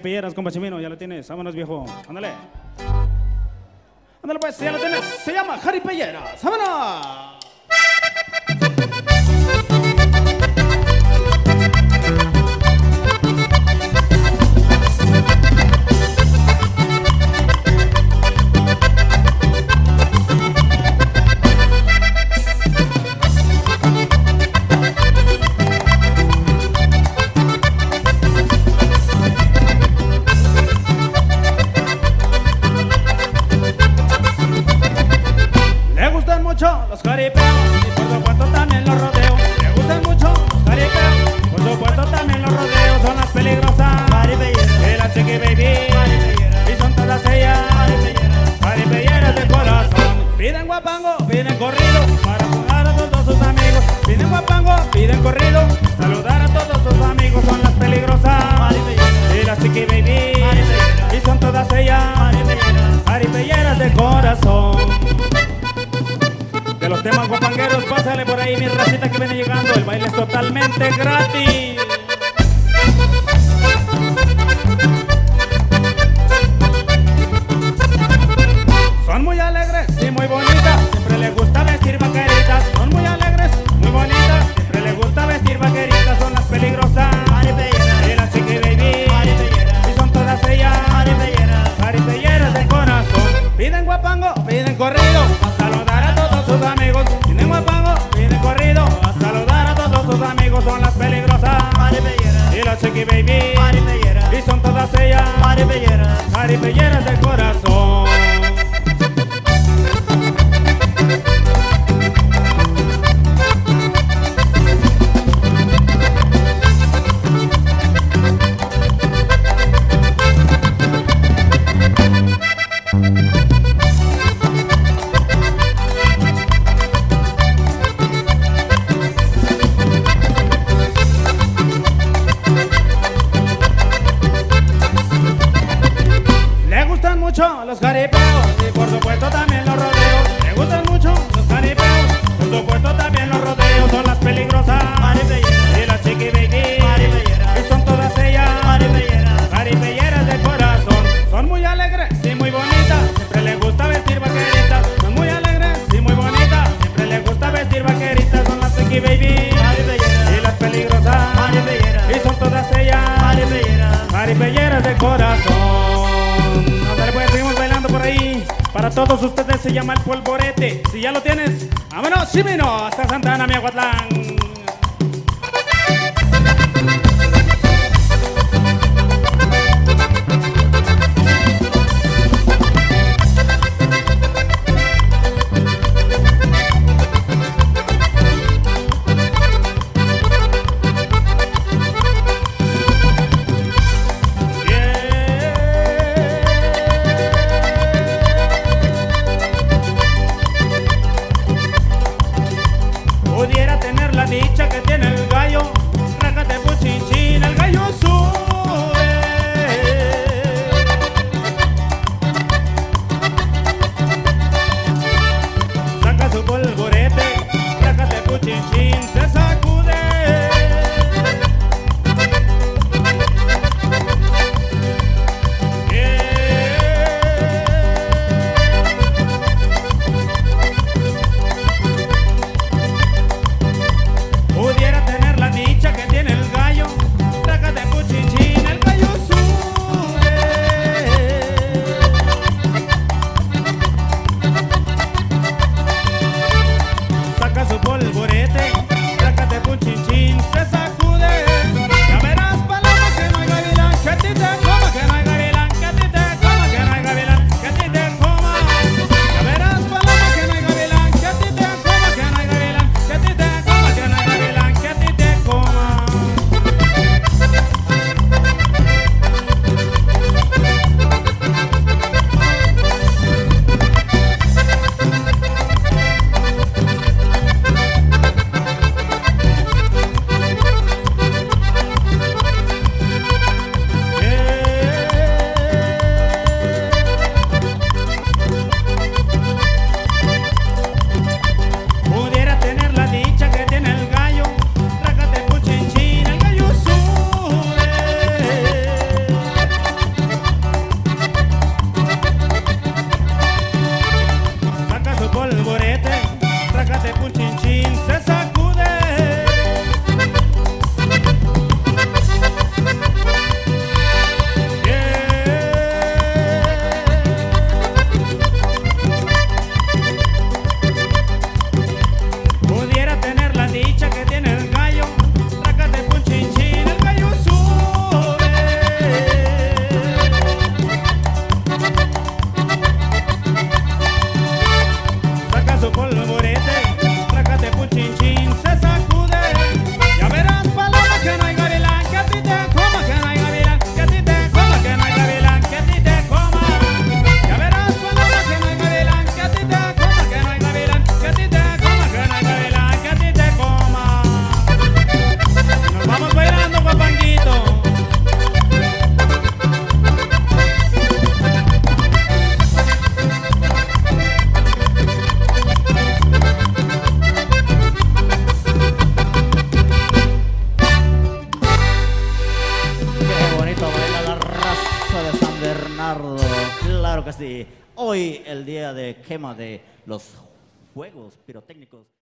jaripelleras, compa Chimino, ya lo tienes, vámonos viejo, ándale. Ándale pues, ya lo tienes, se llama jaripelleras, vámonos. Los jaripeos y por supuesto también los rodeos. Le gustan mucho los jaripeos, por supuesto también los rodeos. Son las peligrosas y las chiqui baby, y son todas ellas jaripelleras de corazón. Piden guapango, piden corrido para saludar a todos sus amigos. Piden guapango, piden corrido, saludar a todos sus amigos. Son las peligrosas y las chiqui baby, y son todas ellas jaripelleras de corazón. De los temas guapangueros, pásale por ahí mi racita que viene llegando. El baile es totalmente gratis. Son muy alegres y muy bonitas, siempre les gusta vestir vaqueritas. Son muy alegres, muy bonitas, siempre les gusta vestir vaqueritas. Son las peligrosas y las chiqui baby, y son todas ellas jaripelleras de corazón. Piden guapango, piden corrido a saludar a todos sus amigos. Piden guapango, piden corrido a saludar a todos sus amigos. Son las peligrosas y las chiqui baby, y son todas ellas jaripelleras de corazón. Los jaripeos y por supuesto también los rodeos. Le gustan mucho los jaripeos, por supuesto también los rodeos. Son las peligrosas y las chiqui baby, y son todas ellas jaripelleras de corazón. Son muy alegres y muy bonitas, siempre les gusta vestir vaqueritas. Son muy alegres y muy bonitas, siempre les gusta vestir vaqueritas. Son las chiqui baby y las peligrosas, y son todas ellas jaripelleras de corazón. Pues seguimos bailando por ahí. Para todos ustedes se llama el polvorete. Si ya lo tienes, vámonos, Chimino, hasta Santa Ana, Miahuatlán. Pudiera tener la dicha claro que sí. Hoy el día de quema de los juegos pirotécnicos.